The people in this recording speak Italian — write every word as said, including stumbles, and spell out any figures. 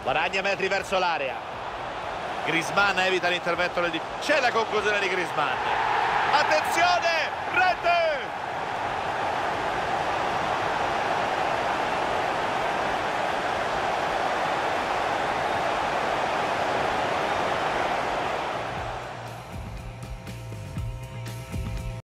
guadagna metri verso l'area. Griezmann evita l'intervento del... C'è la conclusione di Griezmann. Attenzione!